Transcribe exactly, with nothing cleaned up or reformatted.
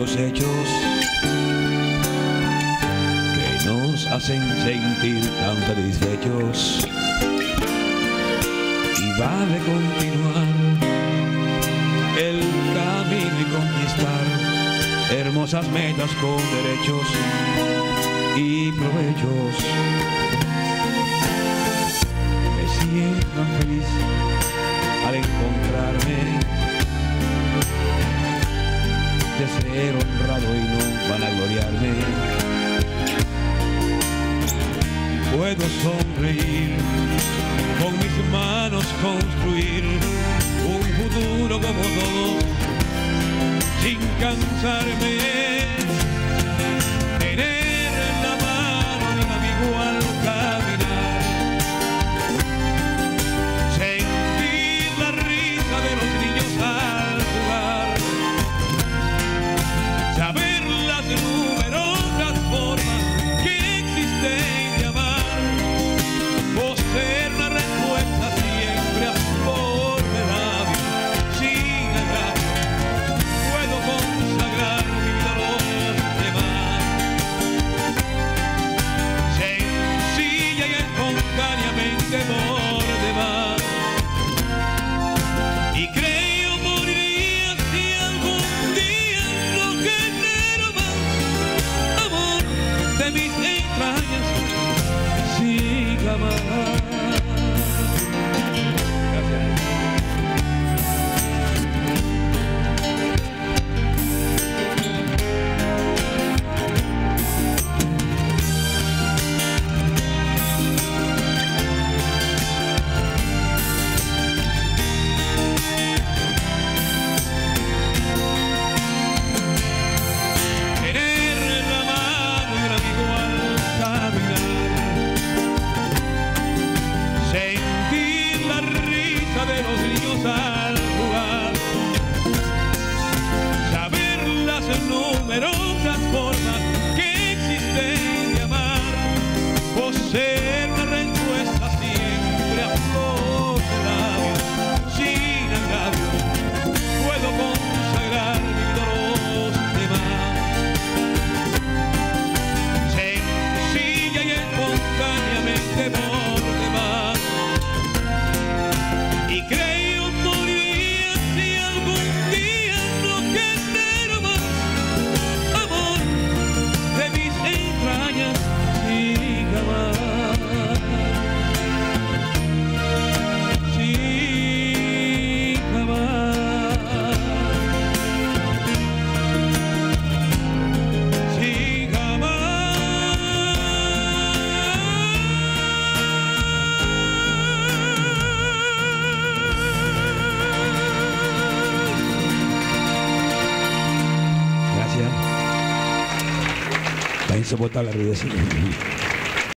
los hechos que nos hacen sentir tan satisfechos. Y vale continuar el camino y conquistar hermosas metas con derechos y provechos. Me siento tan feliz al encontrarme, de ser honrado y no vanagloriarme. Puedo sonreír, con mis manos construir un futuro como todos, sin cansarme. Tener la mano de un amigo al caminar, sentir la risa de los niños al jugar, saber las numerosas formas que existen de amar, poseer una respuesta siempre a flor de labio, sin agravio. Puedo consagrar mi vida a los demás, sencilla y espontáneamente por demás. Y creo moriría si algún día no genero más amor de mis entrañas, sin amar. De los niños al jugar, saber las numerosas formas que existen de amar, poseer una respuesta siempre a flor de labio, sin agravio. Puedo consagrar mi vida a los demás, sencilla y espontáneamente por demás. Y creo moriría si algún día no genero más amor de mis entrañas, sin amar, sin amar, sin amar. La insoportable rudeza.